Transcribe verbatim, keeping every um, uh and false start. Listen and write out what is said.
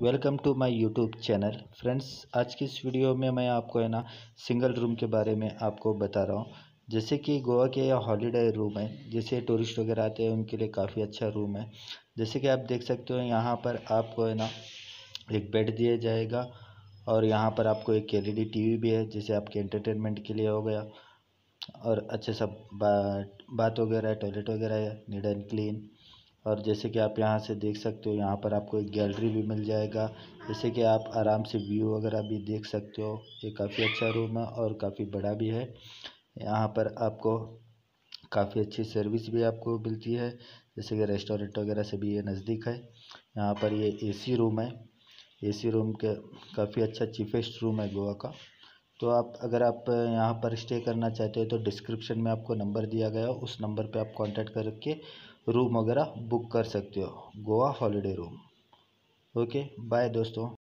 Welcome to my YouTube channel. Friends, आज की इस वीडियो में मैं आपको है ना सिंगल रूम के बारे में आपको बता रहा हूँ। जैसे कि गोवा के यह हॉलीडे रूम है, जैसे टूरिस्ट वगैरह आते हैं उनके लिए काफ़ी अच्छा रूम है। जैसे कि आप देख सकते हो यहाँ पर आपको है ना एक बेड दिया जाएगा और यहाँ पर आपको एक L E D T V भी है, जैसे आपके एंटरटेनमेंट के लिए हो गया। और अच्छे सब बा बाथ वगैरह, टॉयलेट वगैरह है, नीट एंड क्लीन। और जैसे कि आप यहाँ से देख सकते हो, यहाँ पर आपको एक गैलरी भी मिल जाएगा, जैसे कि आप आराम से व्यू वगैरह भी देख सकते हो। ये काफ़ी अच्छा रूम है और काफ़ी बड़ा भी है। यहाँ पर आपको काफ़ी अच्छी सर्विस भी आपको मिलती है, जैसे कि रेस्टोरेंट वगैरह से भी ये नज़दीक है। यहाँ पर ये एसी रूम है। एसी रूम के काफ़ी अच्छा चीपेस्ट रूम है गोवा का। तो आप अगर आप यहाँ पर स्टे करना चाहते हो तो डिस्क्रिप्शन में आपको नंबर दिया गया है, उस नंबर पे आप कांटेक्ट करके रूम वगैरह बुक कर सकते हो, Goa holiday room. Okay, bye दोस्तों।